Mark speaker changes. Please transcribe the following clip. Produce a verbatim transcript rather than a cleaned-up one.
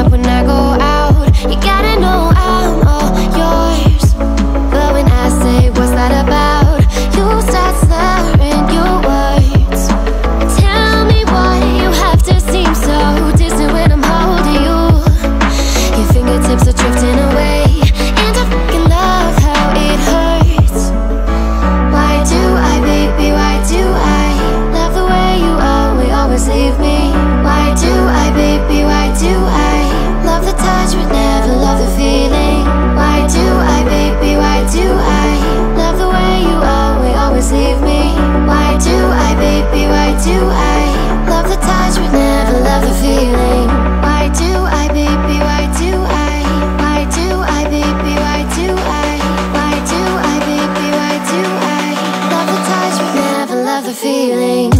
Speaker 1: up when I go out. You gotta know I'm all yours. But when I say what's that about, you start slurring your words. Tell me why you have to seem so distant when I'm holding you. Your fingertips are drifting away, and I fucking love how it hurts. Why do I, baby, why do I love the way you always, always leave me? Why do I, baby, why do I love the touch but never love the feeling? Why do I, baby, why do I love the way you always, always leave me? Why do I, baby, why do I love the touch but never love the feeling? Why do I, baby, why do I? Why do I, baby, why do I? Why do I, baby, why do I love the touch but never love the feeling?